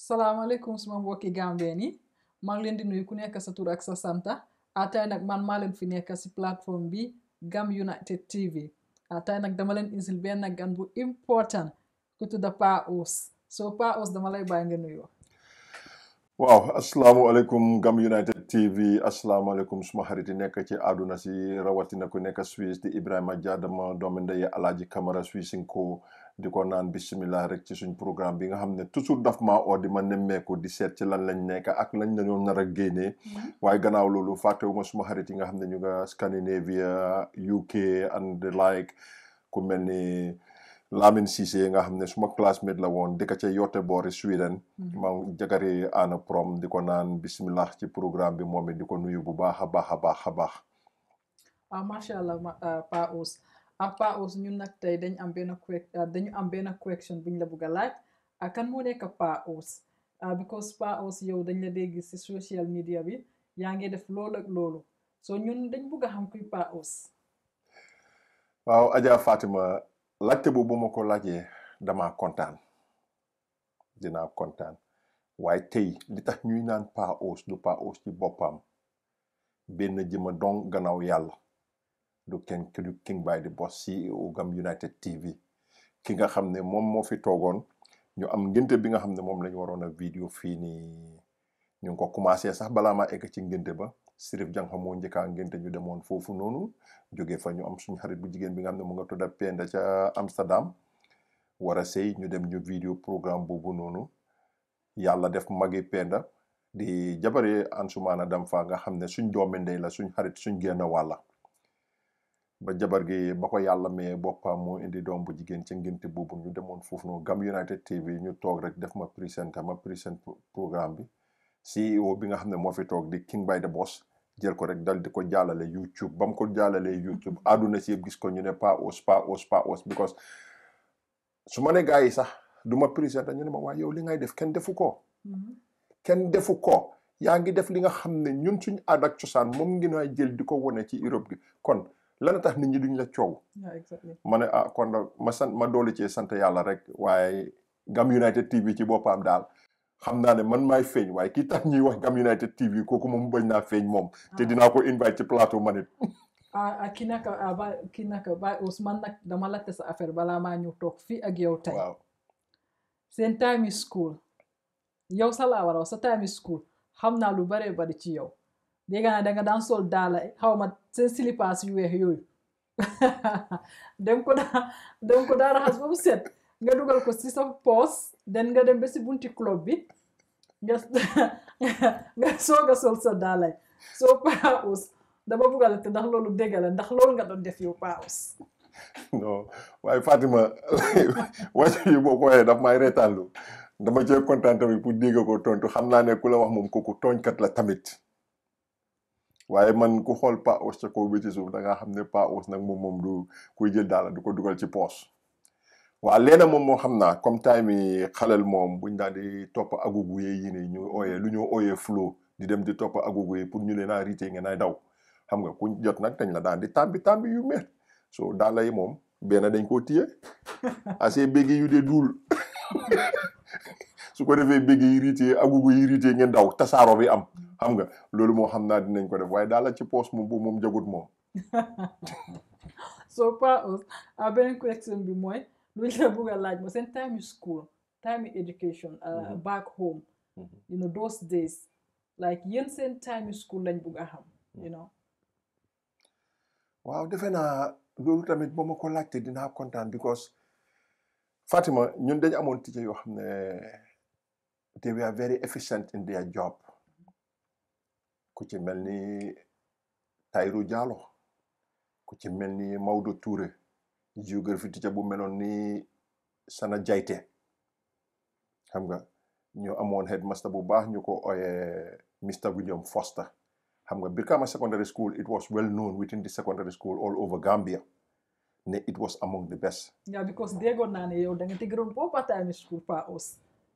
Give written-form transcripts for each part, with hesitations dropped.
salaamaaleykum suma mbokki Gambien yi maa ngi leen di nuyu ku nekk sa tur ak sa santa tey nag man maa leen fi nekk si plateforme bi Gam United TV tey nag dama leen isil benn gan bu important ku tudda Pa Ous so Pa Ous dama lay bàyyi nga nuyoo. waaw asalaamaaleykum Gam United TV asalaamaaleykum suma xarit yi nekk ci àdduna si rawatina ku nekk Suisse di Ibrahima Jadama doomi ndey Alaaji Camara Suissinko di ko naan bisimilah rek ci suñ programme bi nga xam ne toujours daf maa oo di ma nemmeeku di seet ci lan lañ nekk ak lañ lañoo nar a génnee waaye gannaaw loolu fàttewuma suma xarit yi nga xam ne ñu nga Scandinavia UK and the like ku mel ni Lamin Cissé nga xam ne suma classmate la woon dëkk ca yotte boori Sweden maa ngi jagari ana prom di ko naan bisimilah ci programme bi moom it di ko nuyu bu baax a baax a baax a baax macha allah Pa Ous Pa Ous ñun nag tey dañu am benn question buñ la bugg a laaj kan moo nekk Pa Ous because Pa Ous yow dañ la dégg si social media bi yaa ngi def loolu ak loolu so ñun dañ bugg a xam kuy Pa Ous. waaw Adja Fatima laajte boobu ma ko laajee damaa kontaan dinaa kontaan waaye tey li tax ñuy naan Pa Ous du Pa Ous ci boppam benn jëma dong gannaaw yàlla du kenn ki du King by the Boss CEO Gam United TV ki nga xam ne moom moo fi toogoon ñu am ngénte bi nga xam ne moom lañu waroon a vidéo fii nii ñu ngi ko commencé sax balaa maa egg ci ngénte ba Sirif Jangxa moo njëkkaa ngénte ñu demoon foofu noonu jóge fa ñu am suñu xarit bu jigéen bi nga xam ne mu nga tudda Penda ca Amsterdam war a sëy ñu dem ñu vidéo programme boobu noonu yàlla def magi Penda di jabare Ansumaana Dam fa nga xam ne suñ doomi ndey la suñ xarit suñ génn wàlla ba jabar gi ba ko yàlla mee boppam moo indi doom bu jigéen ca ngénte boobu ñu demoon foofu noonu Gam United TV ñu toog rek def ma présent programme bi CEO bi nga xam ne moo fi toog di King by the Boss jël ko rek dal di ko jàllale YouTube ba mu ko jàllalee YouTube àdduna si yëpp gis ko ñu ne Pa Ous Pa Ous Pa Ous because su ma ne gars yi sax du ma présenté ñu ne ma waaye yow li ngay def kenn defu ko kenn defu ko yaa ngi def li nga xam ne ñun suñ aada ak cosaan moom ngi naa jël di ko wone ci Europe gi kon lana tax nit ñi duñ la coow ma ne kon ma doolu ci sant yàlla rek waaye Gam United TV ci boppam daal xam naa ne man maay feeñ waaye kii tax ñuy wax Gam United TV kooku moom bañ naa feeñ moom te dinaa ko invite ci plateau man it kii naka Ba Ous man nag dama laajte sa affaire balaa maa ñu toog fii ak yow tey waaw seen time school yow sa laa war a wax sa time school xam naa lu baree bari ci yow dégg naa danga daan sol daala xaw ma seen slippers yu weex yooyu dem ko daa raxas ba mu set nga dugal ko ci sa poos den nga dem ba si bunti club bi nga soog a sol sa daala soo Pa Ous dama bugg a te ndax loolu dégg la ndax loolu nga doon def yow Pa Ous non waaye Fatima wàcc yi boo ko waxee daf may reetaanlu dama cee kontaan tamit pour dégg ko tontu xam naa ne ku la wax moom kooku tooñkat la tamit waaye man ku xool Pa Ous ca kaw bi ci suuf da nga xam ne Pa Ous nag moom du kuy jël daala du ko dugal ci poos waaw leena moom moo xam naa comme time yi xalel moom buñ daan di topp agugu yi nii ñu ooyee lu ñu ooyee flow di dem di topp agugu yi pour ñu leen a riite ngeen ay daw xam nga ku jot nag dañ la daan di tàmbi yu met so daala yi moom benn dañ koo téye assez béggi yu dee duul su ko defee béggi yi riite agugu yi riite ngeen daw tasaaro bi am xam nga loolu moo xam naa dinañ ko def waaye daala ci poos moom boobu moom jagut moom so Pa Ous beneen question bi mooy lu la bugg a laaj ma seen time school time education back home you know those days like yéen seen time school lañ bugg a xam you know waaw defe naa loolu tamit boo ma ko laajte dinaa kontaan because Fatima ñun dañ amoon teacher yoo xam ne they were very efficient in their job ku ci mel ni Tayrou Diallo ku ci mel ni Maodo Touré géographie teacher bu meloon ni Sana Jayte xam nga ñu amoon headmaster bu baax ñu ko ooyee Mr. William Foster xam nga Brikama secondary school it was well known within the secondary school all over Gambia ne it was among the best yeah because déggoon naa ne yow da nga tëgëroon booba time school Pa Ous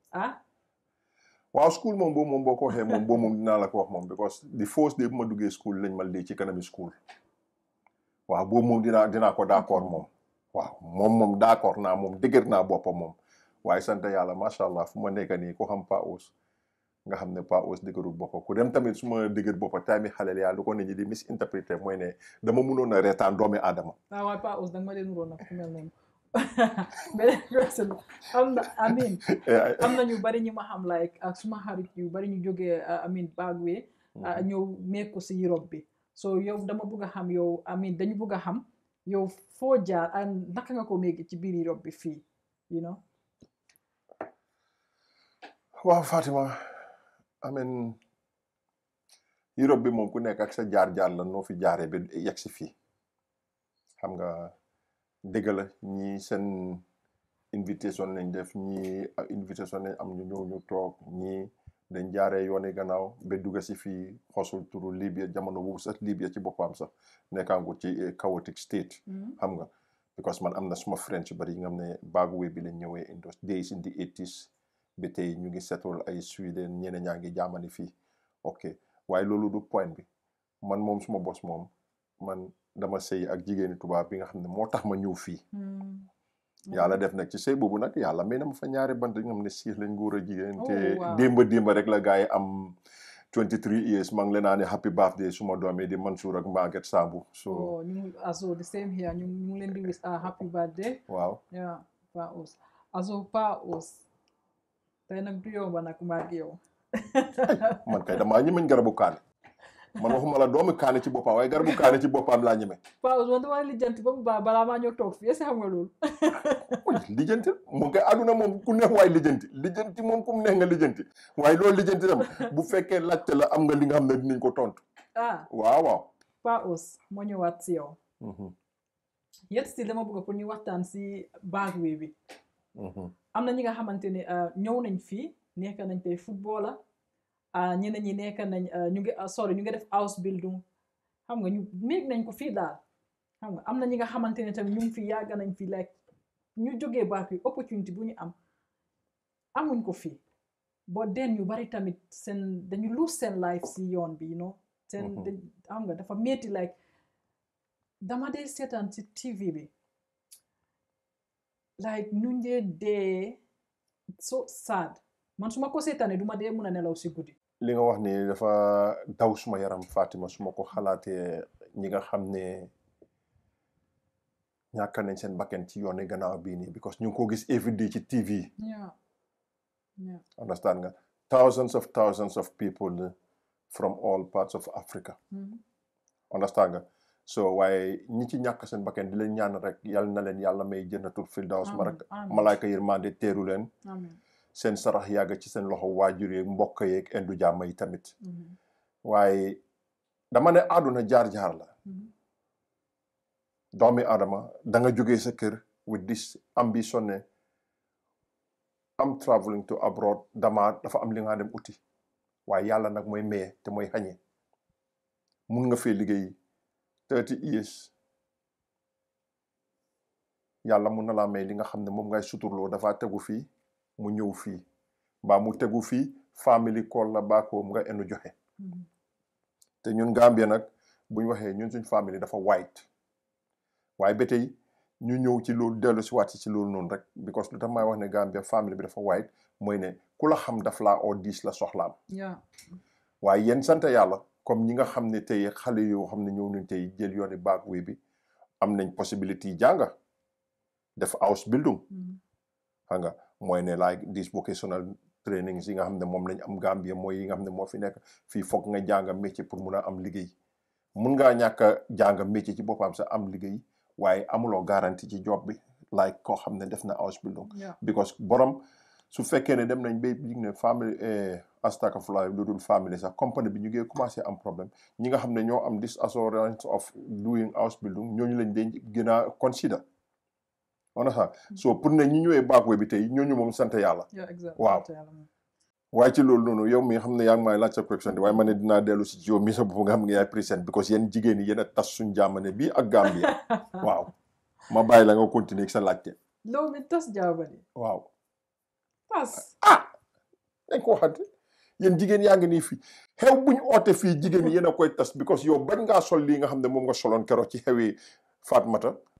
waaw school moom boobu moom boo ko waxee moom boobu moom dinaa la ko wax moom because the first day bu ma duggee school lañ ma dee ci kanami school waaw boobu moom dinaa ko d'accord moom waaw moom d'accord naa moom dëgër naa boppam moom waaye sant yàlla macha allah fu ma nekk nii ku xam Pa Ous nga xam ne Pa Ous dëgërul boppa ku dem tamit su ma dëgër boppa tamit xaleel yàlla lu ko nit ñi di misinterpréter mooy ne dama mënoon a reetaan doomi aadama. waaye Pa Ous danga ma dee nuroon nag ku mel noonu beneen question am na amin am na ñu bari ñu ma xam like ak suma xarit yu bari ñu jógee amin Bagwe ñëw meek ko si Europe bi so yow dama bëgg a xam yow amin dañu bëgg a xam yow foo jaar naka nga ko meegi ci biir Europe bi fii you know. waaw Fatima amen Europe bi moom ku nekk ak sa jaar-jaar la noo fi jaaree ba yegg si fii xam nga dëgg la ñii seen invitation lañ def ñii invitation lañ am ñu ñëw ñu toog ñii dañ jaaree yooni gannaaw ba dugg si fii xosul turu Libya jamono boobu sax Libya ci boppam sax nekkaangu ci chaotic state xam nga because man am na suma friends yu bari yi nga xam ne Bagwe bi lañ ñëwee in those days in the 80s ba tey ñu ngi settle ay Sweden ñeneen ñaa ngi jaamani fii ok waaye loolu du point bi man moom suma bos moom man dama sëy ak jigéeni tubaab bi nga xam ne moo tax ma ñëw fii yàlla def nag ci sëy boobu nag yàlla may na ma fa ñaari bant nga xam ne siix lañ góor a jigéen te démba rek la gars yi am 23 years maa ngi leen naa ne happy birthday suma doom yi di Mansour ak Maguette Sambu so also the same here ñu ngi leen di wish happy birthday waaw yeah Pa Ous also Pa Ous tey nag du yomba nag maag yow man kay damaa ñemeñ garabu kaane man waxuma la doomu kaane ci boppam waaye garabu kaane ci boppam laa ñeme. Pa Ous man dama lijjanti ba mu baax balaa maa ñëw toog fii est-ce que xam nga loolu. lijjanti moom kay àdduna moom ku neex waaye lijjanti moom ku mu neex nga lijjanti waaye loolu lijjanti tam bu fekkee laajte la am nga li nga xam ne dinañ ko tontu. waaw. Pa Ous moo ñëwaat si yow. yet si dama bëgg pour ñu waxtaan si Bagwe bi. am na ñi nga xamante ne ñëw nañ fii nekk nañ tey footballer ñeneen ñi nekk nañ ñu ngi def house building xam nga ñu méeg nañ ko fii daal xam nga am na ñi nga xamante ne tamit ñu ngi fi yàgg nañ fi like ñu jógee Bagwe opportunity bu ñu amuñ ko fii boo den ñu bari tamit dañu lose seen life si yoon bi you know xam nga dafa métti like dama dee seetaan ci TV bi like ñu dee so sad man su ma ko seetaanee du ma dee mun a nelaw si guddi. li nga wax ni dafa daw suma yaram Fatima su ma ko xalaatee ñi nga xam ne ñàkk nañ seen bakken ci yooni gannaaw bii nii because ñu ngi ko gis everyday ci TV. understand nga thousands of people from all parts of Africa. understand nga so waaye ñi ci ñàkk seen bakken di leen ñaan rek yal na leen yàlla may jannatul firdaws ma rek malaayka yërmande teeru leen. seen sarax yàgg ci seen loxo waajur yeeg mbokk yeeg indu jàmm yi tamit waaye dama ne àdduna jaar-jaar la doomi adama da nga jógee sa kër with this ambition ne am traveling to abroad dafa am li nga dem uti waaye yàlla nag mooy maye te mooy xañe mun nga fee liggéey 30 years yàlla mun na laa may li nga xam ne moom ngay suturloo dafa tegu fii mu ñëw fii mbaa mu tegu fii family call la baakoom nga enu joxe te ñun Gambia nag buñ waxee ñun suñ family dafa white waaye ba tey ñu ñëw ci loolu dellu si waat ci loolu noonu rek because lu tax may wax ne Gambia family bi dafa white mooy ne ku la xam daf laa oo diis la soxlaam waaye yéen sant yàlla comme ñi nga xam ne tey xale yoo xam ne ñëw nañ tey jël yooni Bagwe bi am nañ possibilité yi jànga def house building xam nga mooy ne like this vocational trainings yi nga xam ne moom lañ am Gambia mooy yi nga xam ne moo fi nekk fii foog nga jàng métier pour mun a am liggéey mun ngaa ñàkk a jàng métier ci boppam sa am liggéey waaye amuloo garantie ci job bi like koo xam ne def na house building because borom su fekkee ne dem nañ ba yëg ne family astagfirullah lu dul family sax compagnie bi ñu ngi commencé am problème ñi nga xam ne ñoo am this assurance of doing house building ñooñu lañ dee gën a consider on a so pour ne ñi ñëwee Bagwe bi tey ñooñu moom sant yàlla waaw waaye ci loolu noonu yow mi xam ne yaa ngi may laaj sa question waaye ma ne dinaa dellu si yow mi sa bopp nga xam ne yaay présent because yéen jigéen yi yéen a tas suñ jaamane bii ak Gambia waaw ma bàyyi la nga continuer sa laajte loolu mi tas jaamane waaw tas dañ ko waxante yéen jigéen yaa ngi nii fii xew buñ oote fii jigéen yi yéen a koy tas because yow bañ ngaa sol lii nga xam ne moom nga soloon keroog ci xewi Fatmata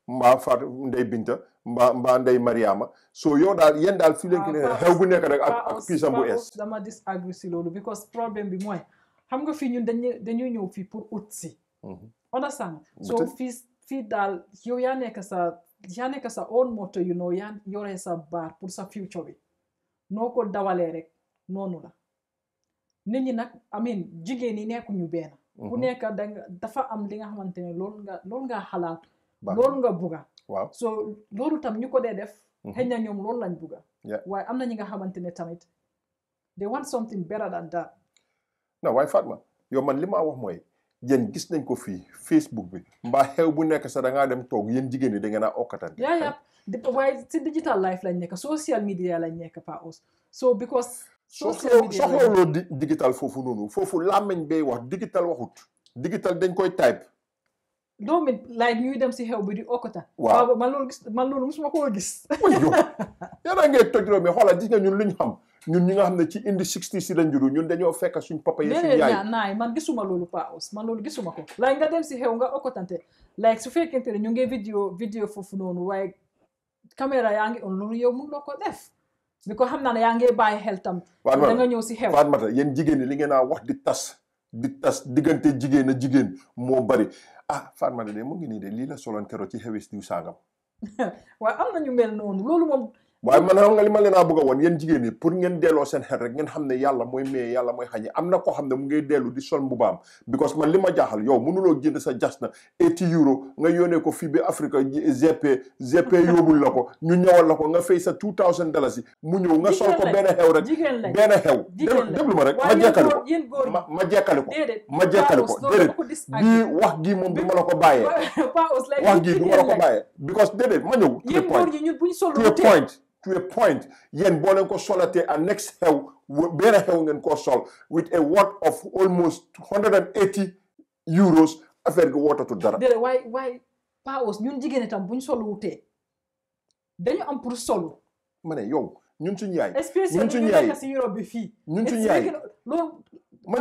mbaa Fatou Ndey Binta mbaa Ndey Mariama so yow daal yéen daal fii leen ki ne xew bu nekk rek ak piisam bu es dama disagree si loolu because problème bi mooy xam nga fii ñun dañuy ñëw fii pour ut si understand so fii daal yow yaa nekk sa own moto yaa yore sa baar pour sa future bi noo ko dawalee rek noonu la nit ñi nag amin jigéen ñi nekkuñu benn ku nekk dafa am li nga xamante ne loolu nga xalaat loolu nga bugga waaw so loolu tam ñu ko dee def xëy na ñoom loolu lañ bugga waaye am na ñi nga xamante ne tamit they want something better than that non waaye Fatma yow man li ma wax mooy yéen gis nañ ko fii Facebook bi mbaa xew bu nekk sax da ngaa dem toog yéen jigéen ñi da ngeen a okkatante waaye si digital life lañ nekk social media lañ nekk pa aus so because social media soxlawuloo digital foofu noonu foofu làmmiñ bay wax digital waxut digital dañ koy type doomi like ñuy dem si xew bi di okkata waaw man loolu musuma koo gis yéen ngay toj réew mi xoolal gis nga ñun lu ñu xam ñun ñi nga xam ne ci indi 60 si lañ juru ñun dañoo fekk suñ papa yi suñ yaay naay man gisuma loolu pa aus man loolu gisuma ko like nga dem si xew nga okkatante like su fekkente ne ñu ngi vidéo foofu noonu waaye caméra yaa ngi on loolu yow mun loo ko def bi ko xam naa ne yaa ngi bàyyi xel tam da nga ñëw si xew Fatmata yéen jigéen ñi li ngeen a wax di tas diggante jigéen a jigéen moo bari Fatmata de mu ngi nii de lii la soloon keroog ci xewis diw sangam waaye am na ñu mel noonu loolu moom waaye man xam nga li ma leen a bëgg a woon yéen jigéen ñi pour ngeen delloo seen xel rek ngeen xam ne yàlla mooy maye yàlla mooy xañe am na koo xam ne mu ngay dellu di sol mbubaam because man li ma jaaxal yow mënuloo jënd sa jas na 80 euro nga yónnee ko fii bi Afrique GP yóbbul la ko ñu ñëwal la ko nga fay sa $2000 mu ñëw nga sol ko benn xew rek benn xew déglu ma rek ma jekkali ko déedéet bii wax gi moom du ma la ko bàyyee wax gi du ma la ko bàyyee because déedéet ma ñëw to a point yéen boo leen ko solatee a next xew benn xew ngeen ko sol with a worth of almost 180 euros affaire gi wootatu dara déedéet waaye paos ñun jigéen itam buñ solu wutee dañu am pour solu ma ne yow ñun suñu yaay ñun suñu yaay si Europe bi fii ñun suñu yaay loolu ma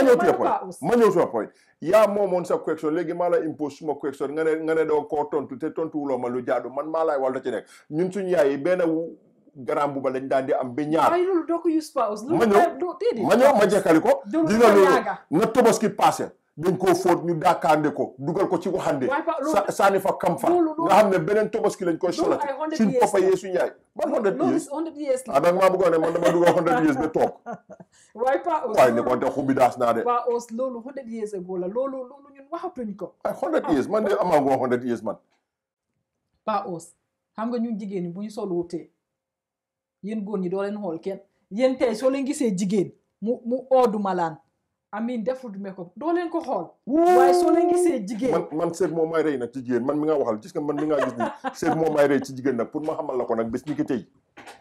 ñëw suma point yaa moomoon sa question léegi maa la impose suma question nga ne doo koo tontu te tontuwuloo ma lu jaadu man maa laay walta ci nekk ñun suñu yaay benn garam bu ba lañ daan di am ba ñaar waaye loolu doo ko use paos ma ñëw ma jekkali ko gis nga loolu na Tabaski passé dañ koo fóot ñu daakaande ko dugal ko ci waxande saani fa kam fa nga xam ne beneen Tabaski lañ koy solati suñ papa yee suñu yaay ban 100 years da nga maa bëggoon ne man dama dugal 100 years ba toog waaye ne ko te xubi daas naa de paos loolu 100 years ago la loolu ñun waxatuñ ko ay 100 years man de amaa ngoo 100 years man paos xam nga ñun jigéen ñi bu ñu sol wutee yéen góor ñi doo leen xool kenn yéen tey soo leen gisee jigéen mu oodu malaan amin defut makeup doo leen ko xool waaye soo leen gisee jigéen man seet moo may rey nag ci jigéen man mi nga waxal gis nga man mi nga gis ni seet moo may rey ci jigéen nag pour ma xamal la ko nag bés ni ki tey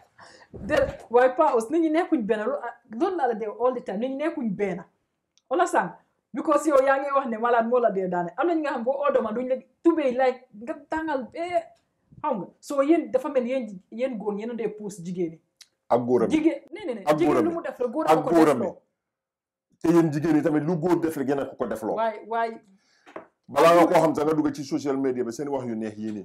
waaye paos nit ñi nekkuñ benn loolu laa la dee all the time nit ñi nekkuñ benn wala sànq because yow yaa ngi wax ne malade moo la dee daane am nañ nga xam boo oodoma duñ la tubéy like nga tàngal xam nga soo yéen dafa mel yéen góor yéen a dee puus jigéen ñi ak góoram jigéen nee jigéen lu mu def la góor a ko def te yéen jigéen ñi tamit lu góor def rek yéen a ko defloo waaye balaa nga koo xam sax nga dugg ci social media ba seen wax yu neex yii nii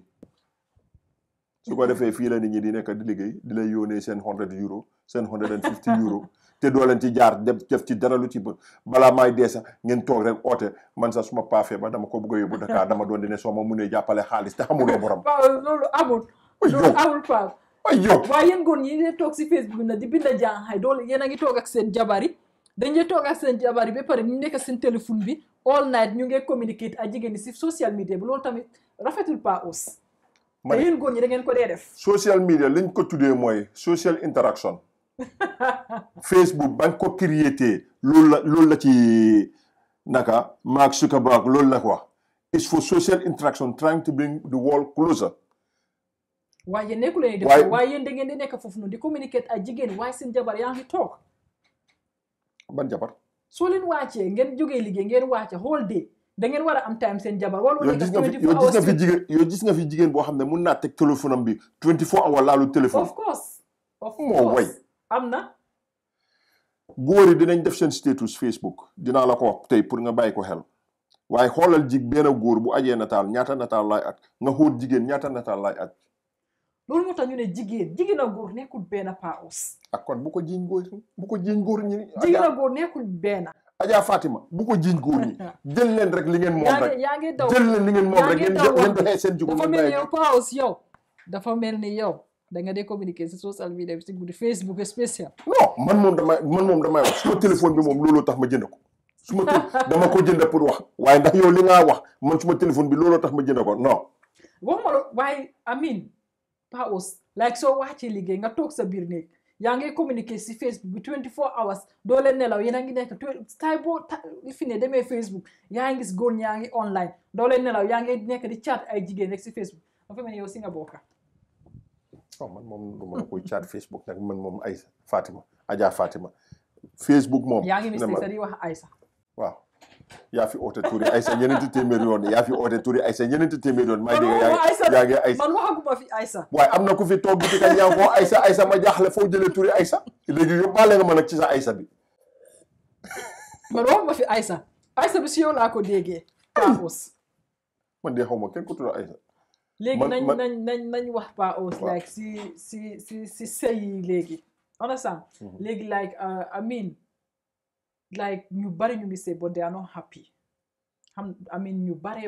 su ko defee fii la nit ñi di nekk di liggéey di lay yónnee seen 100 euro seen 150 euro te doo leen ci jaar def ci dara lu ci bët balaa maay dee sax ngeen toog rek oote man sax suma paafee ba dama ko bëgg a yóbbu Dakar dama doon di ne soo ma munee jàppale xaalis te xamuloo borom loolu amul Pape waaye yéen góor ñi ne toog si Facebook na di binda jànxay doole yéen a ngi toog ak seen jabari dañuy toog ak seen jabari ba pare ñu nekk seen téléphone bi all night ñu ngi communicate ak jigéen ñi si social media bi loolu tamit rafetul pas aussi te yéen góor ñi da ngeen ko dee def social media liñ ko tuddee mooy social interaction Facebook ba nga ko créé loolu la ci naka Mark Zuckerberg loolu la ko wax it's for social interaction trying to bring the world closer waaye yéen nekku leen def waaye yéen da ngeen di nekk foofu noonu di communicate ak jigéen waaye seen jabar yaa ngi toog ban jabar soo leen wàccee ngeen jógee liggéey ngeen wàcce whole day da ngeen war a am time seen jabar wala yow gis nga fi jigéen boo xam ne mun naa teg téléphone am bi 24 hours laalu téléphone of course moo way am na góor yi dinañ def seen status Facebook dinaa la ko wax tey pour nga bàyyi ko xel waaye xoolal benn góor bu ajee nataal ñaata nataal laay at nga xóot jigéen ñaata nataal laay at. loolu moo tax ñu ne jigéen ak góor nekkul benn paos. ak kon bu ko jiiñ góor ñi. jigéen ak góor nekkul benn. Adja Fatima bu ko jiiñ góor ñi jël leen rek li ngeen moom rek yaa ngi daw jël leen li ngeen moom rek ngeen doxee seen jugu. dafa mel ni yow paos yow dafa mel ni yow da nga dee communiquer si social media bi si guddi Facebook spécial. non man moom damay wax suma téléphone bi moom looloo tax ma jënd ko dama ko jënd pour wax waaye ndax yow li ngaa wax man suma téléphone bi looloo tax ma jënd ko non. waxuma la waaye amin paos like soo wàccee liggéey nga toog sa biir néeg yaa ngi communiquer si Facebook bi 24 hours doo leen nelaw yéen a ngi nekk tay boo fi ne demee Facebook yaa ngi gis góor ñaa ngi online doo leen nelaw yaa ngi nekk di chat ay jigéen rek si Facebook dafa mel ni yow si nga bokka. man moom du ma la koy chat Facebook nag man moom Aïssa Fatima Adja Fatima Facebook moom. yaa ngi mistake sa di wax Aïssa. waaw yaa fi oote turi Aïssa ñeneenti téeméeri yoon yaa fi oote turi Aïssa ñeneenti téeméeri yoon. maa ngi yaa ngi Aïssa man waxaguma fi Aïssa. waaye am na ku fi toog bi ka ñaa ko Aïssa ma jaaxle foo jëlee turi Aïssa léegi yóbbaale nga ma nag ci sa Aïssa bi. man waxuma fi Aïssa bi si yow laa ko déggee. paos. man de xaw ma kenn ku tudd Aïssa. léegi nañ wax paos like si sëy yi léegi. understand léegi like I mean like ñu bari ñu ngi say but they are not happy I mean ñu bare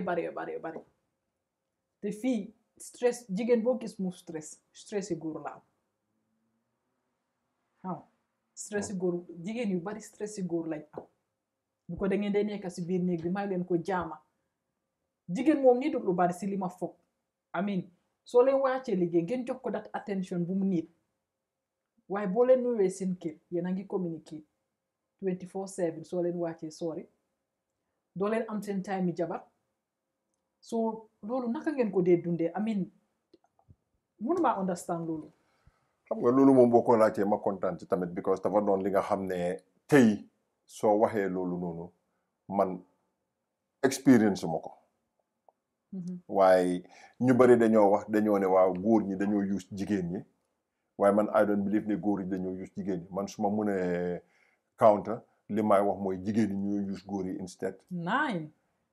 te fii stress jigéen boo gis mu stress yi góor la am waaw stress yi góor jigéen yu bari stress yi góor lañ am bu ko da ngeen dee nekk si biir néeg bi may leen ko jaama jigéen moom nii du lu bari si li ma foog I mean soo leen wàccee liggéey ngeen jox ko that attention bu mu niit waaye boo leen nuwee seen kër yéen a ngi communiquer 24/7 soo leen wàccee soori doo leen am seen time yi jabar so loolu naka ngeen ko dee dundee I mean mënuma understand loolu. xam nga loolu moom boo ko laajtee ma kontaan ci tamit because dafa doon li nga xam ne tey soo waxee loolu noonu man expérience ma ko. waaye ñu bari dañoo ne waaw góor ñi dañoo use jigéen ñi waaye man I don't believe ne góor yi dañoo use jigéen ñi man su ma mënee counter li may wax mooy jigéen ñi ñoo use góor yi instead. nine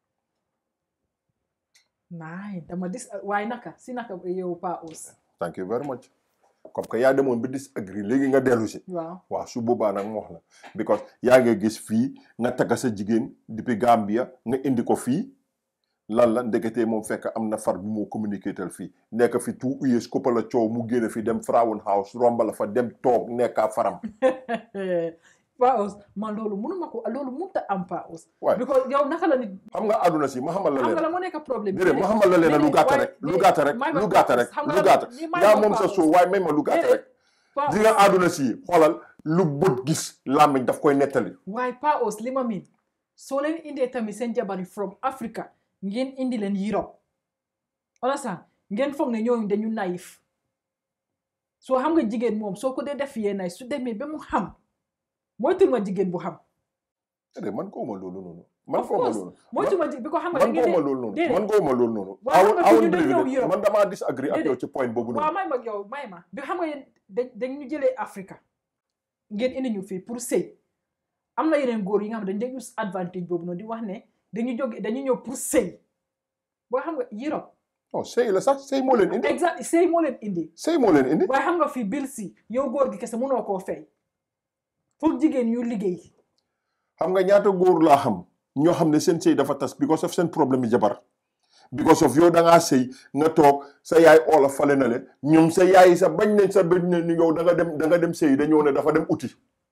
dama waaye naka yow paos. thank you very much. comme que yaa demoon ba disagree léegi nga dellu si. waaw su boobaa nag mu wax la because yaa ngi gis fii nga takka sa jigéen depuis Gambia nga indi ko fii lan la ndeketee moom fekk am na far bu moo communiqué tal fii nekk fi 2 years koppa la coow mu génn fi dem Frauen House romba la fa dem toog nekkaa faram. paos man loolu mënuma ko loolu mënut a am paos. waaye because yow naka la nit. xam nga àdduna si ma xamal la leen. xam nga la moo nekk problème bi. déedéet ma xamal la leen lu gàtta rek. yaa moom sa soo waaye may ma lu gàtta rek. di nga àdduna si xoolal lu bët gis làmmiñ daf koy nettali. waaye paos li ma miin soo leen indee tamit seen jabari from Africa ngeen indi leen Europe. understand ngeen foog ne ñooñu dañu naïf soo xam nga jigéen moom soo ko dee def yee su demee ba mu xam. moytul ma jigéen bu xam. déedéet man koo ma loolu noonu. man koo ma loolu moytul ma bi ko xam nga man koo ma loolu noonu. man koo ma loolu noonu. man damaa disagree ak yow ci point boobu noonu. waaw may ma bi xam nga yéen dañ ñu jëlee Afrique ngeen indi ñu fii pour sëy am na yeneen góor yi nga xam ne dañu use advantage boobu noonu di wax ne dañu ñëw pour sëy boo xam nga Europe. non sëy la sax sëy moo leen indi. exact sëy moo leen indi. sëy moo leen indi. waaye xam nga fii bil si yow góor gi kese mënoo koo fay. pour jigéen ñu liggéey. xam nga ñaata góor laa xam ñoo xam ne seen sëy dafa tas because of seen problème yi jabar because of yow da ngaa sëy nga toog sa yaay oola fale na le ñoom sa yaay sa bañ nañ sa bañ ne yow da nga dem sëy dañoo ne dafa dem uti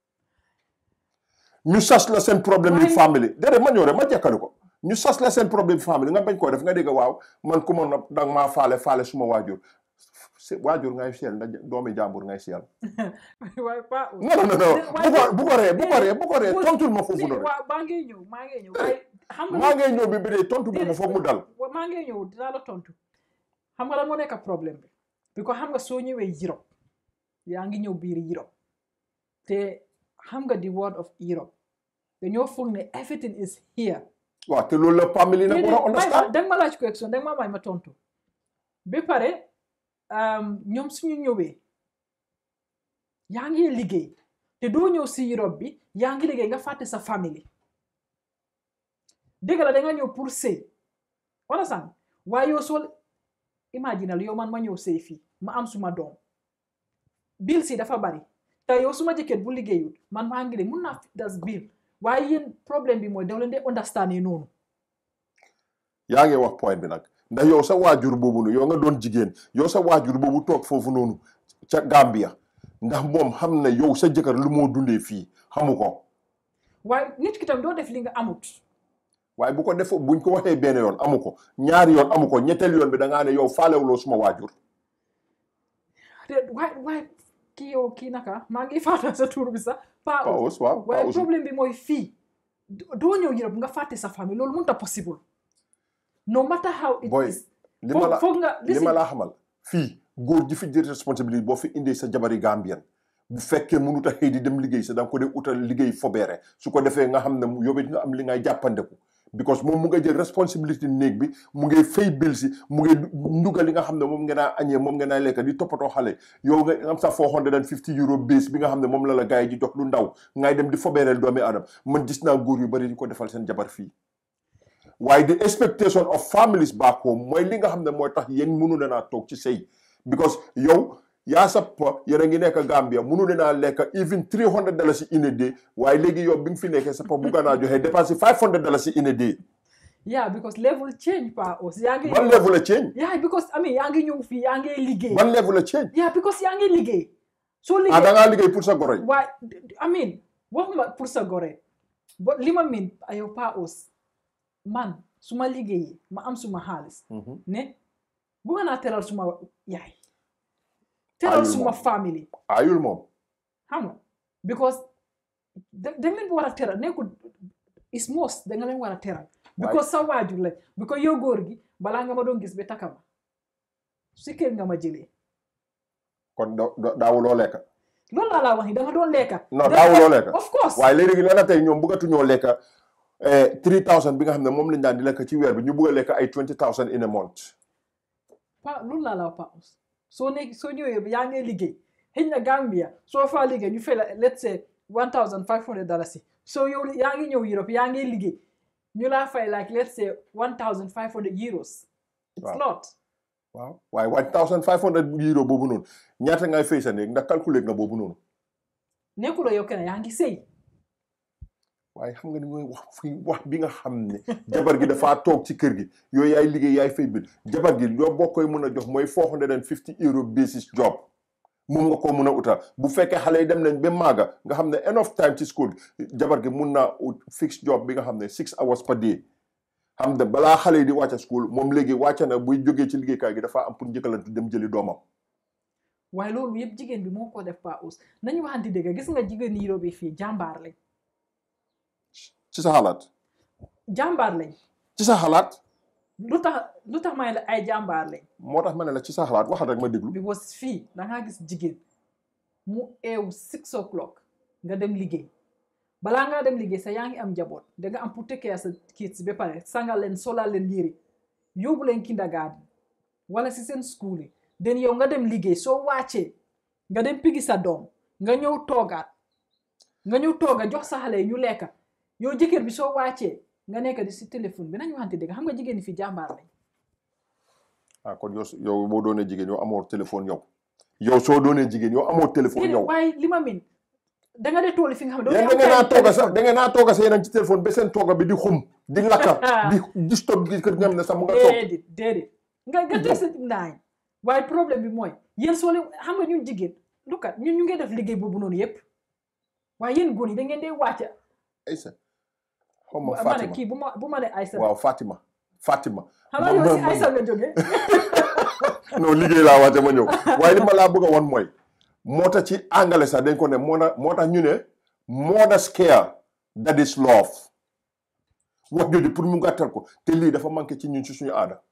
ñu sas la seen problème yi famille déedéet ma ñëw rek ma jekkali ko ñu sas la seen problème yi famille nga bañ koo def nga dégg waaw man ku ma nopp danga maa faale suma waajur waajur ngay seel ndax doomi jàmbur ngay seel. waaye pas. non bu ko ree tontul ma foofu noonu. waaw maa ngi ñëw waaye. xam nga maa ngi ñëw bi de tontu boobu foog mu dal. maa ngi ñëw dinaa la tontu xam nga lan moo nekk problème bi. bi ko xam nga soo ñëwee Europe yaa ngi ñëw biir Europe te xam nga the word of Europe dañoo foog ne everything is here. waaw te loolu la famille nag war a understand. danga ma laaj question danga ma may ma tontu ba pare. ñoom suñu ñëwee yaa ngi liggéey te doo ñëw si Europe bi yaa ngi liggéey nga fàtte sa famille dégg la da nga ñëw pour sëy wala sang waaye yow soo imaginal yow man ma ñëw sëy fii ma am suma doom bill si dafa bari te yow suma jëkkër bu liggéeyul man maa ngi mun naa das bill waaye yéen problème bi mooy da leen di understand yi noonu. yaa ngi wax point bi nag ndax yow sa waajur boobu noonu yow nga doon jigéen yow sa waajur boobu toog foofu noonu ca Gambia ndax moom xam na yow sa jëkkër lu moo dundee fii xamu ko. waaye nit ki tam doo def li nga amut. waaye bu ko def buñ ko waxee benn yoon amu ko ñaari yoon amu ko ñetteel yoon bi da ngaa ne yow faalewuloo suma waajur. waaye kii yow kii naka maa ngi fàtte sa tur bi sax. Paos waaw waaye problème bi mooy fii doo ñëw Europe nga fàtte sa famille loolu mënut a possible. no matter how it is. li ma laa xamal fii góor ji fi jël responsabilité boo fi indee sa jabari Gambien bu fekkee mënut a xëy di dem liggéey sa da nga ko dee utal liggéey fobeere su ko defee nga xam ne yow it nga am li ngay jàppandeku because moom mu nga jël responsabilité néeg bi mu ngay fay bil si mu ngay ndugal li nga xam ne moom ngeen a añee moom ngeen a lekk di toppatoo xale yow nga am sa 450 euro base bi nga xam ne moom la gars yi di jox lu ndaw ngay dem di fobeereel doomi adam man gis naa góor yu bari di ko defal seen jabar fii waaye the expectation of families back home mooy li nga xam ne mooy tax yéen mënu leen a toog ci sëy because yow yaa sa pa yéen a ngi nekk Gambia mënu leen a lekk even $300 in a day waaye léegi yow bi nga fi nekkee sa pa bugg naa joxe dépense $500 in a day. yeah because level change pa aussi. yaa ngi ban level a change. yeah because yaa ngi ñëw fii yaa ngi liggéey. ban level a change. yeah because yaa ngi liggéey. soo liggéey da ngaa liggéey pour sa gore. waaye waxuma pour sa gore ba li ma miin yow pa aussi man su ma liggéeyee ma am suma xaalis. ne bëgg naa teral suma yaay. teral suma family. ayul moom. xam nga because da leen war a teral nekkul is most da nga leen war a teral. because sa waajur la because yow góor gi balaa nga ma doon gis ba takka ma si kër nga ma jëlee. kon daawuloo lekka. loolu laa la wax ni da nga doon lekka. non daawuloo lekka. of course waaye léegi nee na tey ñoom bëggatuñoo lekka 3000 bi nga xam ne moom lañ daan di lekk ci weer bi ñu bëgg a lekk ay 20000 in a month. loolu laa la wax pa soo ñëwee yaa ngi liggéey xëy na Gambia soo faa liggéey ñu fay la let's say $1,500 soo yow yaa ngi ñëw Europe yaa ngi liggéey ñu laa fay like let's say €1,500. it's lot. waaw waaye €1,500 boobu noonu ñaata ngay fay sa néeg ndax calculer nga boobu noonu. nekkuloo yow kenn yaa ngi sëy. waaye xam nga ni mooy wax bi nga xam ne jabar gi dafaa toog ci kër gi yooyu yaay liggéey yaay fay bil jabar gi yoo boo koy mën a jox mooy €450 basis job moom nga ko mën a utal bu fekkee xale yi dem nañ ba maaga nga xam ne enough time ci school jabar gi mun naa ut fixed job bi nga xam ne 6 hours per day xam ne balaa xale yi di wàcca school moom léegi wàcca na buy jógee ci liggéeykaay gi dafa am pour njëkkalante dem jëli doomam. waaye loolu yëpp jigéen bi moo ko def pa us nañu waxante dëgg gis nga jigéen yi Europe bi fii jàmbaar lañ. ci sa xalaat. jàmbaar lañ. ci sa xalaat. lu tax may la ay jàmbaar lañ. moo tax ma ne la ci sa xalaat waxal rek ma déglu. because fii da ngaa gis jigéen mu eew 6 o'clock nga dem liggéey balaa ngaa dem liggéey sax yaa ngi am njaboot da nga am pour tekkee sa kids ba pare sangal leen solal leen yére yóbbu leen kindergarten wala si seen school yi den yow nga dem liggéey soo wàccee nga dem pigi sa doom nga ñëw toogaat nga ñëw tooga jox sa xale yi ñu lekka yow jëkkër bi soo wàccee nga nekk di si téléphone bi nañu waxante dëgg xam nga jigéen ñi fi jàmbaar lañ. kon yow boo doonee jigéen yow amoo téléphone yow soo doonee jigéen yow amoo téléphone yow. waaye li ma min da nga dee tool fi nga xam ne. da ngeen naa tooga sax yéen ci téléphone ba seen tooga bi di xum di lakka di stop gi kër nga xam ne sax mu nga toog. déedéet nga teg sa naañ waaye problème bi mooy yéen soo leen xam nga ñun jigéen lu kat ñun ñu ngi def liggéey boobu noonu yépp waaye yéen góor yi da ngeen dee wàcca. Aïssa xaw ma Fatima kii bu ma ne Aïssa. waaw Fatima. xanaa yow si Aïssa nga jógee. non liggéey laa wàcce ma ñëw waaye li ma laa bëgg a wan mooy moo tax ci anglais sax dañ ko ne moo tax ñu ne mother's care that is love wax jooju pour mu gàttal ko te lii dafa manqué ci ñun ci suñu aada.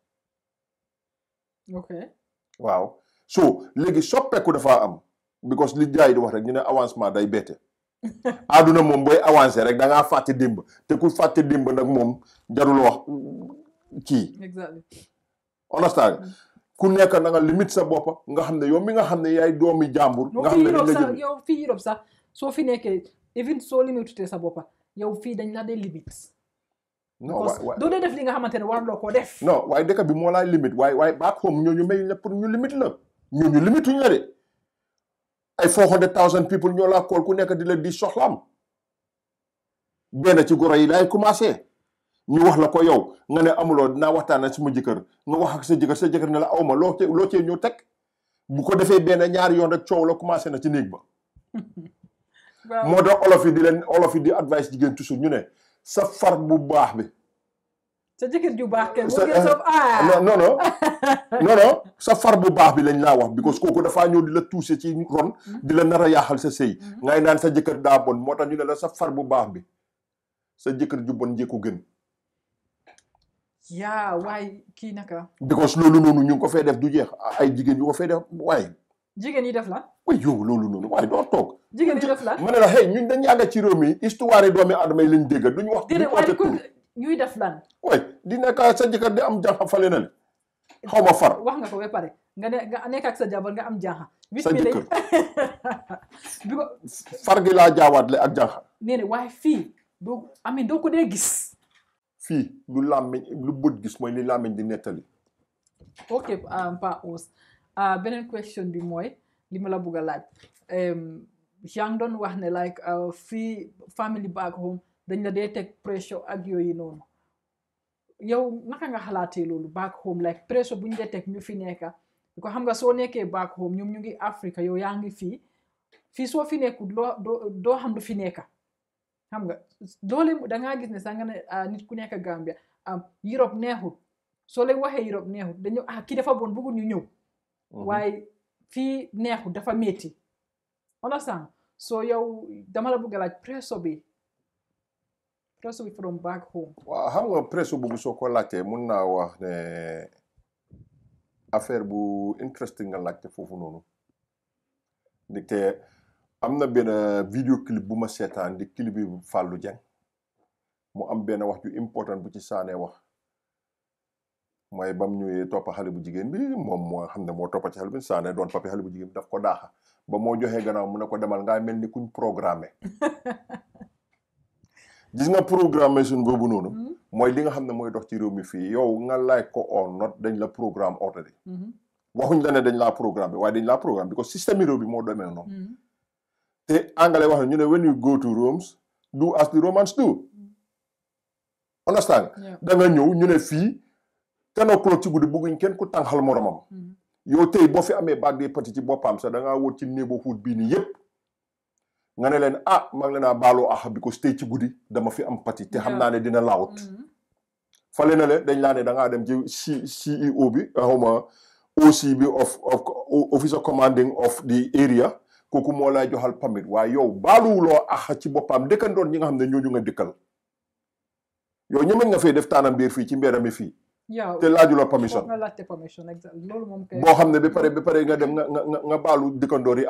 ok waaw so léegi soppeeku dafa am because li jaay di wax rek ñu ne avancement day bette. aduna moom booy avancé rek da ngaa fàtte démb te ku fàtte démb nag moom jarul wax kii. exactly. understand ku nekk na nga limite sa bopp nga xam ne yow mi nga xam ne yaay doomi jàmbur. nga xam ne yow fii Europe sax soo fi nekkee even soo limite sa bopp yow fii dañ la dee limite non because doo dee def li nga xamante ne waruloo koo def. non waaye dëkk bi moo laay limite waaye back home ñooñu may la pour ñu limite la ñooñu limituñ la de ay 400,000 people ñoo laa kool ku nekk di la di soxlaam benn ci goro yi laay commencé ñu wax la ko yow nga ne amuloo dinaa waxtaan ak suma jëkkër nga wax ak sa jëkkër ne la awma loo cee ñëw teg bu ko defee benn ñaari yoon rek coow la commencé na ci néeg ba moo tax olof yi di advice jigéen toujours ñu ne sa far bu baax bi sa jëkkër ju baax kenn non sa far bu baax bi lañ laa wax because kooku dafaa ñëw di la touché ci ron di la nar a yaaxal sa sëy ngay naan sa jëkkër daa bon moo tax ñu ne la sa far bu baax bi sa jëkkër ju bon njëkku gën yaa waaye kii naka because loolu noonu ñu ngi ko fay def du jeex ay jigéen yu ko fay def waaye jigéen yi def la waaye yow loolu noonu waaye doo toog jigéen yi def la ma ne la hey ñun dañ yàgga ci réew mi histoire yi doomi aadama yi lañ dégg duñu wax déedéet waaye ko ñuy def lan waaye di nekk sa jëkkër di am jànq fale na le xaw ma far wax nga ko ba pare nga nekk ak sa jabar nga am jànq sa jëkkër bi ko far gi laa jaawaatle ak jànq nee ne waaye fii doo ko dee gis fii lu làmmiñ lu bët gis mooy li làmmiñ di nettali ok Pa Ous beneen question bi mooy li ma la bëgg a laaj yaa ngi doon wax ne like fii family back home dañ la dee teg pressure ak yooyu noonu yow naka nga xalaatee loolu back home like pressure bu ñu dee teg ñu fi nekka ko xam nga soo nekkee back home ñoom ñu ngi Africa yow yaa ngi fii soo fi nekkul doo xam lu fi nekka xam nga doole dangaa gis ne sax nga ne nit ku nekk Gambia Europe neexut soo leen waxee Europe neexut dañu kii dafa bon bëggul ñu ñëw waaye fii neexut dafa métti understand so yow dama la bëgg a laaj pressure bi from back home waaw xam nga pressure boobu soo ko laajtee mun naa wax ne affaire bu interesting nga laajte foofu noonu ndaxte am na benn vidéo clip bu ma seetaan di clip bi Fallou Dieng mu am benn wax ju important bu ci Sané wax mooy bam ñëwee toppa xale bu jigéen bi moom moo xam ne moo toppa ci xale bi Sané doon papi xale bu jigéen bi daf ko daaxa ba moo joxee gannaaw mu ne ko demal ngaa mel ni kuñ programmé gis nga programmation boobu noonu mooy li nga xam ne mooy dox ci réew mi fii yow nga like ko or not dañ la programme already waxuñ la ne dañ laa programme bi waaye dañ laa programme bi parce que système réew bi moo demee noonu te anglais wax na ñu ne when you go to Rome do as the Romans do understand da nga ñëw ñu ne fii 10 o'clock ci guddi bëgguñ kenn ku tànxal moromam yow tey boo fi amee baag des parti ci boppam sax da ngaa wóor ci neighborhood bii nii yépp nga ne leen maa ngi leen a baaloo bi ko tey ci guddi dama fi am parti te xam naa ne dina laawut fale na le dañ laa ne da ngaa dem ci CEO bi xawma OC bi of officer commanding of the area kooku moo lay joxal permit waaye yow baaluwuloo ci boppam dëkkandoon ñi nga xam ne ñooñu nga dëkkal yow ñemeñ nga fay def taanam biir fii ci mbéera mi fii te laajuloo permission boo xam ne ba pare nga dem nga baalu dëkkandoor yi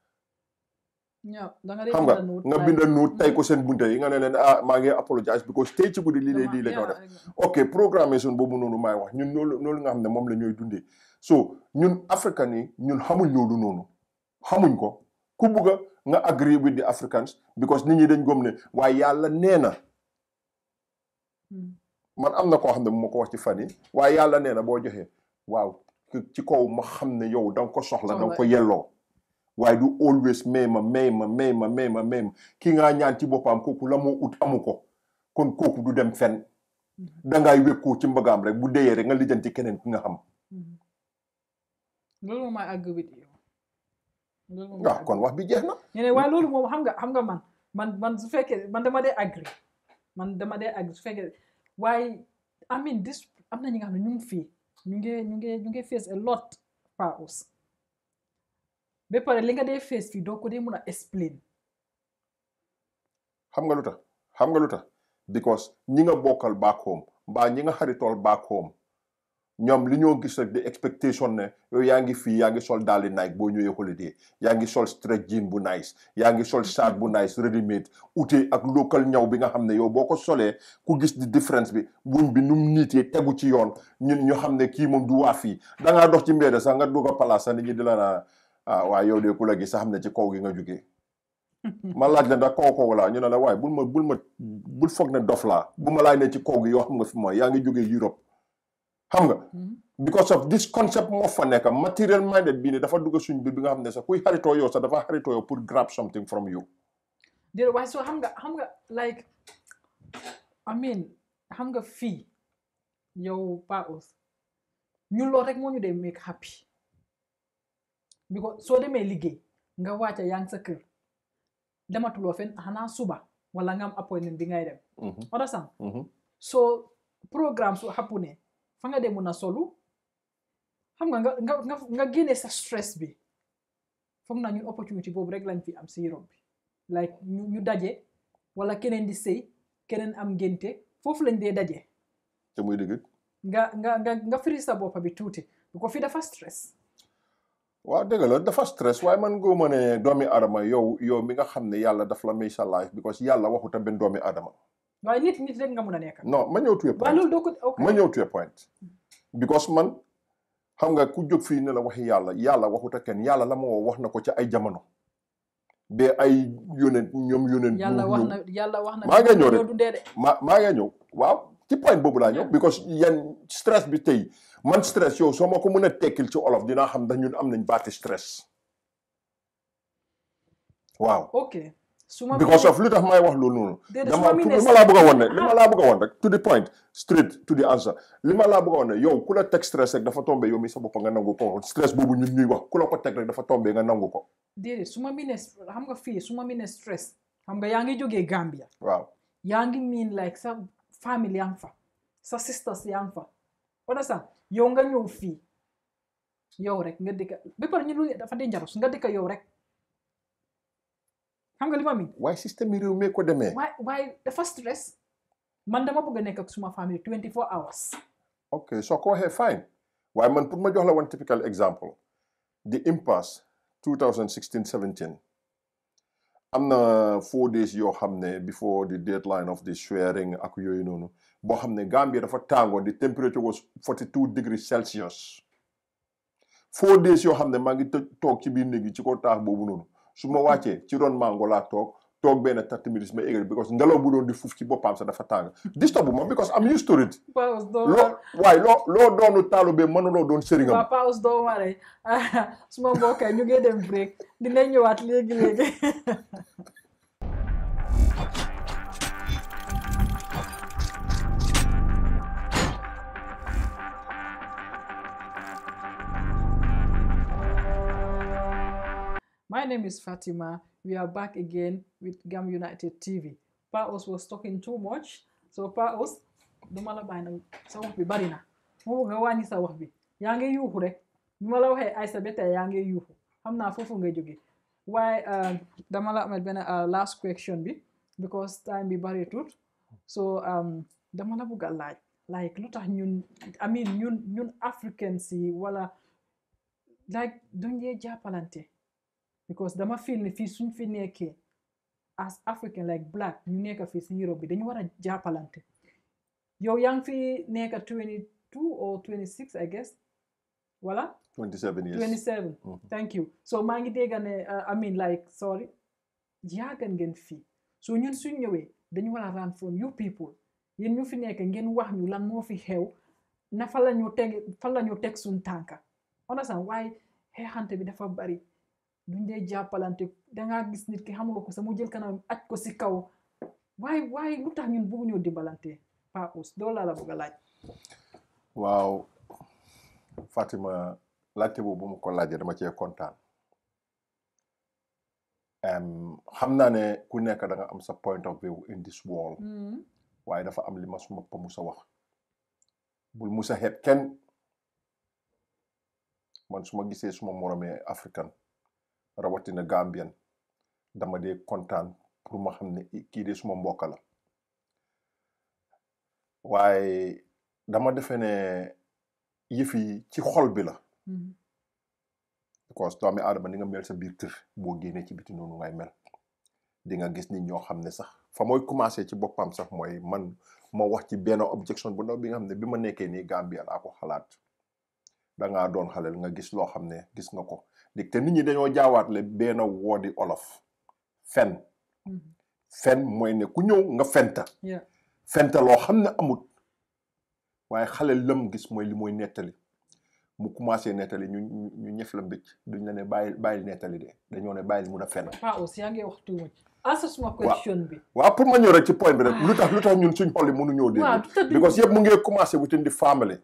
xam nga binda nuut tey ko seen bunte yi nga ne leen maa ngi apologize because tey ci guddi lii la ñoo def ok programmation boobu noonu maay wax ñun loolu nga xam ne moom la ñooy dundee so ñun africain yi ñun xamuñ loolu noonu xamuñ ko ku bugga nga agree with the Africans because nit ñi dañ gëm ne waaye yàlla nee na man am na koo xam ne bu ma ko wax ci fan yi waaye yàlla nee na boo joxee waaw ci kaw ma xam ne yow da nga ko soxla da nga ko yelloo waaye du always may ma kii ngaa ñaan ci boppam kooku la moo ut amu ko kon kooku du dem fenn dangay wékkoo ci mbagaam rek bu deyee rek nga lijjanti keneen ki nga xam loolu moom may àgg wit waaw kon wax bi jeex na ñene waaye loolu moom xam nga man su fekkee man dama dee agree su fekkee waaye I mean this am na ñi nga xam ne ñu ngi fii ñu ngi face a lot Pa Ous ba pare li nga dee face fii doo ko dee mun a explain xam nga lu tax because ñi nga bokkal back home mbaa ñi nga xaritool back home ñoom li ñoo gis rek di expectation ne yow yaa ngi fii yaa ngi sol daali Nike boo ñëwee holiday yaa ngi sol stretch jean bu nice yaa ngi sol shirt bu nice ready made ute ak local ñaw bi nga xam ne yow boo ko solee ku gis di différence bi buñ bi num niitee tegu ci yoon ñun ñu xam ne kii moom du waa fii dangaa dox ci mbedd sax nga dugg a palaas sax nit ñi di la naa waaye yow de ku la gis sax xam ne ci kaw gi nga jógee ma laaj la ndax kaw laa ñu ne la waaye bul foog ne dof laa bu ma laaj ne ci kaw gi yoo xam nga fi mooy yaa ngi jógee Europe xam nga because of this concept moo fa nekk material minded bii ne dafa dugg suñ biir bi nga xam ne sax kuy xaritoo yow sax dafa xaritoo yow pour grab something from you. déedéet waaye soo xam nga like I mean xam nga fii yow Pa Ous ñun loolu rek moo ñu dee make happy because soo demee liggéey nga wàcca yaa ngi sa kër dematuloo fenn xanaa suba wala nga am appointment bi ngay dem understand so programme su xappu ne fa nga dee mun a solu xam nga génne sa stress bi foog naa ñun opportunity boobu rek lañ fi am si Europe bi like ñu daje wala keneen di sëy keneen am ngénte foofu lañ dee daje te muy dëgg nga firi sa boppa bi tuuti bu ko fi dafa stress waaw dëgg la dafa stress waaye man góoma ne doomi adama yow mi nga xam ne yàlla daf la may sa life because yàlla waxuta benn doomi adama waaye nit rek nga mun a nekk non ma ñëw to a point waaye loolu doo ko ma ñëw to a point because man xam nga ku jóg fii ne la waxi yàlla waxuta kenn yàlla la ma wax na ko ci ay jamono ba ay yónent yàlla wax na maa ngi ñëw rek maa ngi ñëw waaw ci point boobu laa ñëw because yan stress bi tey man stress yow soo ma ko mën a tekkil ci olof dinaa xam ndax ñun am nañ baati stress waaw ok because of lu tax may wax loolu noonu li ma laa bëgg a woon rek to the point straight to the answer li ma laa bëgg a woon ne yow ku la teg stress rek dafa tombé yow mi sa bopp nga nangu ko stress boobu ñun ñuy wax ku la ko teg rek dafa tombé nga nangu ko déedéet su ma miinee xam nga fii su ma miinee stress xam nga yaa ngi jógee Gambia waaw yaa ngi miin like sa famille yaa ngi fa sa sisters yaa ngi fa wala sax yow nga ñëw fii yow rek nga dëkka ba pare ñu lu dafa dangerous nga dëkka yow rek xam nga li ma miin waaye système yi réew mi ko demee waaye dafa stress man dama bëgg a nekk ak suma famille 24 hours ok soo ko waxee fine waaye man pour ma jox la one typical example the impasse 2016-17 am na 4 days yoo xam ne before the deadline of the swearing ak yooyu noonu boo xam ne Gambia dafa tàngoon the temperature was 42 degrees Celsius 4 days yoo xam ne maa ngi toog ci biir néeg yi ci ko taax boobu noonu su ma wàccee ci ron mango laa toog benn 30 minutes ma égal because ngelaw bu doon di fuuf ci boppam sax dafa tàng disturb ma because I'm used to it loo doonu taalube mënuloo doon sëriñam waaw Pa Ous doo waree suma mbokk ñu ngi dem break dinañ ñëwaat léegi My name is Fatima. We are back again with Gam United TV. Pa Ous was talking too much. So Pa Ous, duma la bàyyi nag sa wax bi bari na. Moo nga wàññi sa wax bi. Yaa ngi yuuxu rek. bi ma la waxee Aïssa ba tey yaa ngi yuuxu. Xam naa foofu nga jóge. Waaye dama la amal benn last question bi because time bi bari tut. So dama la bëgg a laaj. Like lu tax ñun Africans yi wala like duñ dee jàppalante. Because dama feel ne fii suñ fi nekkee as African like black ñu nekk fii si Europe bi dañu war a jàppalante yow yaa ngi fi nekk 22 or 26 I guess wala 27 years 27 thank you so maa ngi dégg ne sorry yaagan ngeen fii so ñun suñ ñëwee dañu war a run from you people yéen ñu fi nekk ngeen wax ñu lan moo fi xew na fa la ñu teg suñ tànka understand waaye xeexante bi dafa bari duñ dee jàppalante dangaa gis nit ki xamuloo ko sa mu jël kanam aj ko si kaw waaye lu tax ñun bëgg ñoo dimbalante Pa Ous loolu laa la bëgg a laaj waaw Fatima laajte boobu mu ko laajee dama cee kontaan xam naa ne ku nekk da nga am sa point of view in this world waaye dafa am li ma suma pa musa wax bul musa xeeb kenn man suma gisee suma moromee africain rawatina Gambian dama dee kontaan pour ma xam ne kii de suma mbokk la waaye dama defe ne yëf yi ci xol bi la because doomi aadama ni nga mel sa biir kër boo génnee ci biti noonu ngay mel di nga gis nit ñoo xam ne sax fa mooy commencé ci boppam sax mooy man ma wax ci benn objection bu ndaw bi nga xam ne bi ma nekkee nii Gambia laa ko xalaat dangaa doon xaleel nga gis loo xam ne gis nga ko te nit ñi dañoo jaawaatle benn woodi olof fen fen mooy ne ku ñëw nga fenta yeah fenta loo xam ne amut waaye xale lëm gis mooy li mooy nettali mu commencé nettali ñu ñëf la mbëcc duñ la ne bàyyil nettali de dañoo ne bàyyil mun a fen Pa aussi yaa ngi wax too much answer suma question bi waaw pour ma ñëw rek ci point bi rek lu tax ñun suñ xol yi mënu ñëw dégg because yëpp mu ngi commencé within the family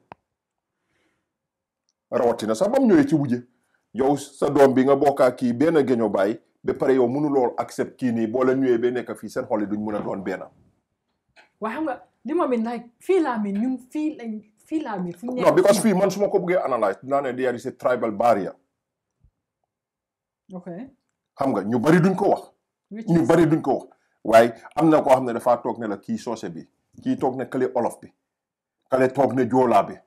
rawatina sax ba mu ñëwee ci wujje yow sa doom bi nga bokkaa kii benn géño bàyyi ba pare yow mënu lool accept kii nii boo leen ñëwee ba nekk fii seen xol yi duñ mën a doon benn waaye xam nga li ma min like fii laa min ñun fii laa min fu non because fii man su ma ko bëggee analyse dinaa ne there is a tribal barrier ok xam nga ñu bari duñ ko wax waaye am na koo xam ne dafaa toog ne la kii soose bi kii toog ne kële olof bi kële toog ne joolaa bi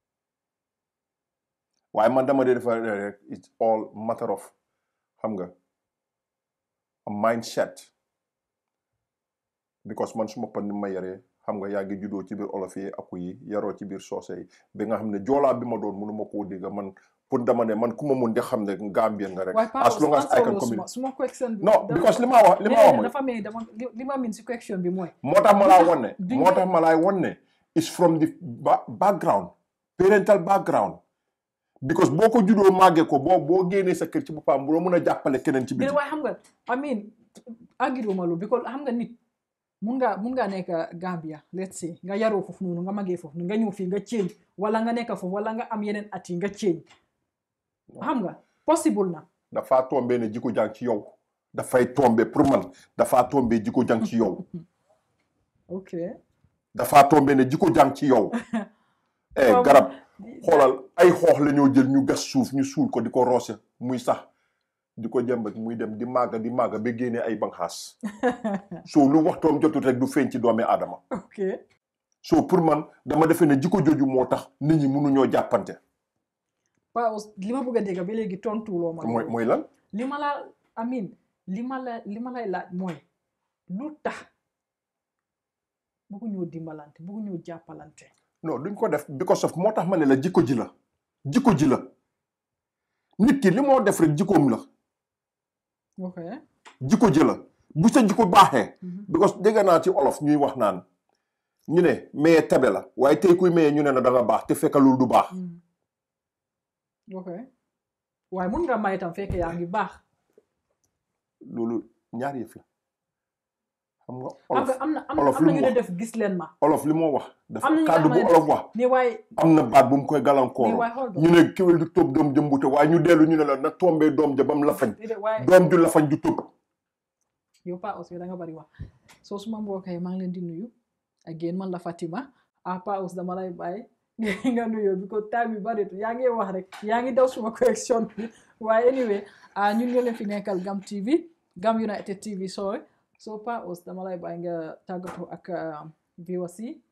waaye man dama dee defa rek it's all matter of xam nga a mindset because man su ma pan ni ma yaree xam nga yaa ngi juddoo ci biir olof yi aku yi yaroo ci biir soose yi bi nga xam ne joolaa bi ma doon mënu ma koo dégg man pour dama ne man ku ma mun di xam ne Gambien nga rek as long as I can communicate non because li ma wax dafa mel li ma min si question bi mooy moo tax ma laay won ne is from the background parental background because boo ko juddoo màggee ko boo génnee sa kër ci boppam bu la mun a jàppale keneen ci biir waaye xam nga agiruma lu because xam nga nit mun nga nekk Gambia let's say nga yaroo foofu noonu nga màggee foofu nga ñëw fii nga change wala nga nekk foofu wala nga am yeneen at yi nga change xam nga possible na dafaa tombé ne jikko jàng ci yow dafay tombé pour man dafaa tombé jikko jàng ci yow ok dafaa tombé ne jikko jàng ci yow garab xoolal ay xoox la ñoo jël ñu gas suuf ñu suul ko di ko roose muy sax di ko jëmbat muy dem di màgg ba génnee ay banxaas so lu waxtoom jotut rek du feeñ ci doomi aadama ok so pour man dama defee ne jikko jooju moo tax nit ñi mënuñoo jàppante waaw li ma bëgg a dégg ba léegi tontuwuloo ma mooy lan li ma lay laaj mooy lu tax bëgguñoo dimbalante bëgguñoo jàppalante non duñ ko def because of moo tax ma ne la jikko ji la nit ki li moo def rek jikkoom la ok jikko ji la bu sa jikko baaxee because dégg naa ci olof ñuy wax naan ñu ne maye tabe la waaye tey kuy maye ñu ne na da nga baax te fekk loolu du baax ok waaye mun nga may tam fekk yaa ngi baax loolu ñaar yëf la xam nga am na ñu ne def gis leen ma olof li moo wax dafa kàddu bu olof wax ni waaye am na baat bu mu koy gàllankoor ñu ne kéwél du tóob doom jëmbute waaye ñu dellu ñu ne la na tombee doom ja bam lafañ doom ju lafañ du tóob yow Pa Ous da nga bari wax soo suma mbokk yi maa ngi leen di nuyu again man la Fatima Pa Ous dama lay bàyyi nga nuyoo bi ko time bi baritu yaa ngi wax rek yaa ngi daw suma correction bi waaye anyway ñun ñoo leen fi nekkal Gam TV Gam United TV so Pa Ous dama lay bàyyi nga tàggatoo ak viewers yi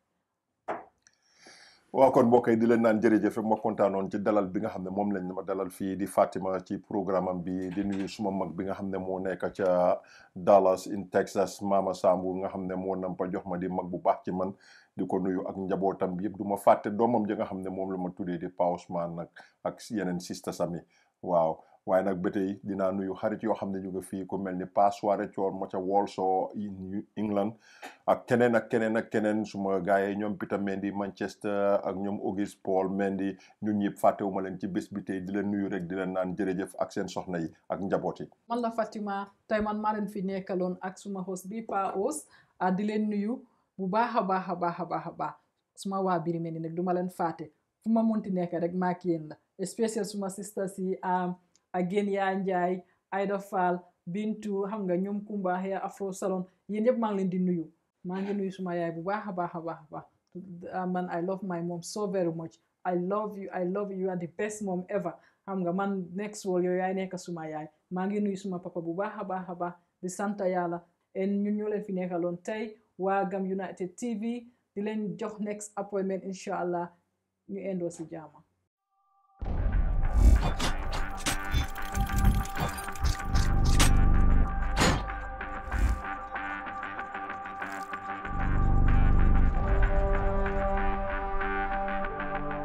waaw kon mbokk yi di leen naan jërëjëf rek ma kontaanoon ci dalal bi nga xam ne moom lañ ma dalal fii di Fatima ci programme am bi di nuyu suma mag bi nga xam ne moo nekk ca Dallas in Texas Mama Sambu nga xam ne moo nampa jox ma di mag bu baax ci man di ko nuyu ak njabootam bi yëpp du ma fàtte doomam ji nga xam ne moom la ma tuddee di Pa Ousman nag ak yeneen sista sami waaw waaye nag ba tey dinaa nuyu xarit yoo xam ne ñu ngi fii ku mel ni Pa Soare Coor ma ca Walsall in England ak keneen suma gars yi ñoom Peter Mendy Manchester ak ñoom Auguste Paul Mendy ñun ñëpp fàttewuma leen ci bés bi tey di leen nuyu rek di leen naan jërëjëf ak seen soxna yi ak njaboot yi. man la Fatima tey man maa leen fi nekkaloon ak suma host bi Pa Ous di leen nuyu bu baax a baax suma waa Birima nag du ma leen fàtte fu ma munti nekk rek maa ak yéen la spécial suma sisters yi again yaa Njaay Aida Fall Bintu xam nga ñoom Kumba Hair Afro Salon yéen yëpp maa ngi leen di nuyu maa ngi nuyu suma yaay bu baax a baax man I love my mom so very much I love you you are the best mom ever xam nga man next wall yooyu yaay nekk suma yaay maa ngi nuyu suma papa bu baax a baax di sant yàlla en ñun ñoo leen fi nekkaloon tey waa Gam United TV di leen jox next appointment inshallah ñu endoo si jaama